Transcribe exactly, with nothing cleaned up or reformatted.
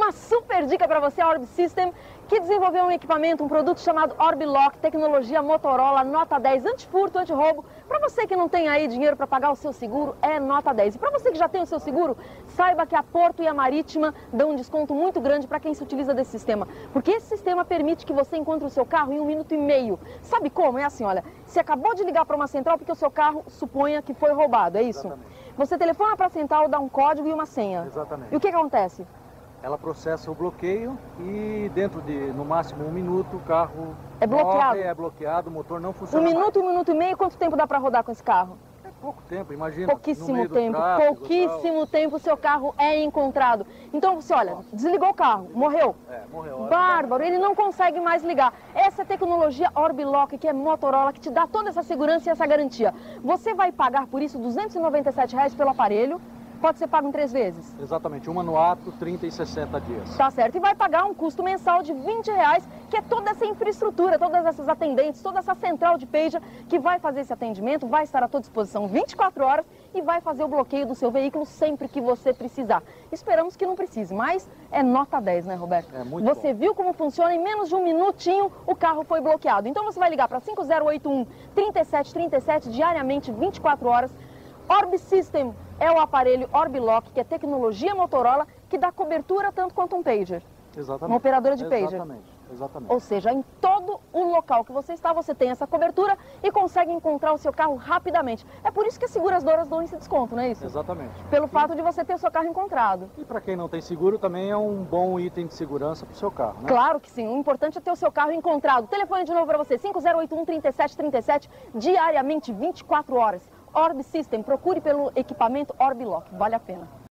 Uma super dica para você, a Orbi System, que desenvolveu um equipamento, um produto chamado Orbi Lock, tecnologia Motorola, nota dez, antifurto, antirroubo. Para você que não tem aí dinheiro para pagar o seu seguro, é nota dez. E para você que já tem o seu seguro, saiba que a Porto e a Marítima dão um desconto muito grande para quem se utiliza desse sistema. Porque esse sistema permite que você encontre o seu carro em um minuto e meio. Sabe como? É assim, olha, você acabou de ligar para uma central porque o seu carro suponha que foi roubado, é isso? Exatamente. Você telefona para a central, dá um código e uma senha. Exatamente. E o que, que acontece? Ela processa o bloqueio e dentro de, no máximo, um minuto, o carro É bloqueado. morre, é bloqueado, o motor não funciona Um minuto, mais. um minuto e meio, quanto tempo dá para rodar com esse carro? É pouco tempo, imagina. Pouquíssimo no meio do tempo, tráfego, pouquíssimo tal. tempo o seu carro é encontrado. Então você olha, desligou o carro, morreu. É, morreu. Bárbaro, ele não consegue mais ligar. Essa é a tecnologia Orbi Lock, que é Motorola, que te dá toda essa segurança e essa garantia. Você vai pagar por isso duzentos e noventa e sete reais pelo aparelho. Pode ser pago em três vezes. Exatamente, uma no ato, trinta e sessenta dias. Tá certo, e vai pagar um custo mensal de vinte reais, que é toda essa infraestrutura, todas essas atendentes, toda essa central de pager que vai fazer esse atendimento, vai estar à tua disposição vinte e quatro horas e vai fazer o bloqueio do seu veículo sempre que você precisar. Esperamos que não precise, mas é nota dez, né, Roberto? É muito Você bom. viu como funciona? Em menos de um minutinho o carro foi bloqueado. Então você vai ligar para cinco zero oito um, três sete três sete diariamente, vinte e quatro horas. Orbi System é o aparelho Orbi Lock, que é tecnologia Motorola, que dá cobertura tanto quanto um pager. Exatamente. Uma operadora de pager. Exatamente, exatamente. Ou seja, em todo o local que você está, você tem essa cobertura e consegue encontrar o seu carro rapidamente. É por isso que as seguradoras dão esse desconto, não é isso? Exatamente. Pelo fato de você ter o seu carro encontrado. E para quem não tem seguro, também é um bom item de segurança para o seu carro, né? Claro que sim, o importante é ter o seu carro encontrado. Telefone de novo para você, cinco zero oito um, três sete três sete, diariamente, vinte e quatro horas. Orbi System, procure pelo equipamento Orbi Lock, vale a pena.